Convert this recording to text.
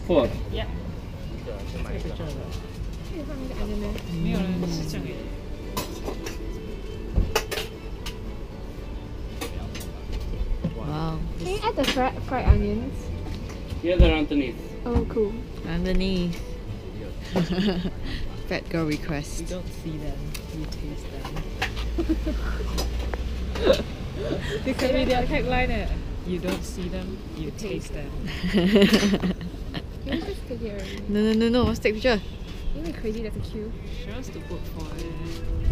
Four. Yeah. 这个 picture 的。 可以放那个 onion 吗？ 没有人是这样而已。 Wow. Can you add the fried onions? Yeah, they're underneath. Oh, cool. Underneath. Fat girl You request. don't see them, you taste them. This could be their tagline. You don't see them, you taste them. Can we just take it already? No. Let's take picture. Isn't it crazy there's a queue? She wants to book for it.